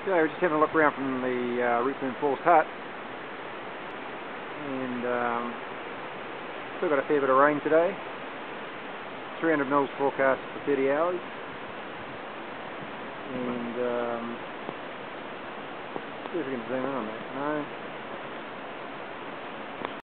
So we're just having a look around from the Rootboom Falls hut, and still got a fair bit of rain today. 300 mils forecast for 30 hours, and see if we can zoom in on that. No.